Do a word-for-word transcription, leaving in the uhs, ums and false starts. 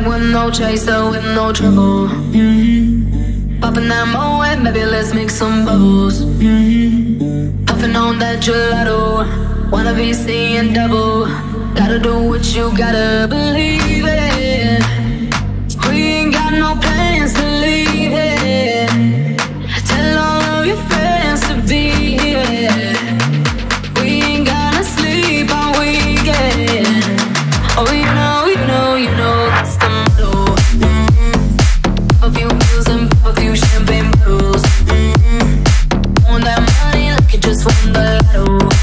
back with no chaser, with no trouble. Mm-hmm. Popping that Moet, maybe let's make some bubbles. Mm-hmm. Puffing on that gelato, wanna be seeing double. Gotta do what you gotta believe it. We ain't got no plans to leave it. Tell all of your friends to be here. We ain't gonna sleep all weekend. Oh, you know, you know, you know that's the motto. Mm-hmm. Pop a few pills and pop a few champagne bottles. Mm-hmm. Want that money like you just won the lotto.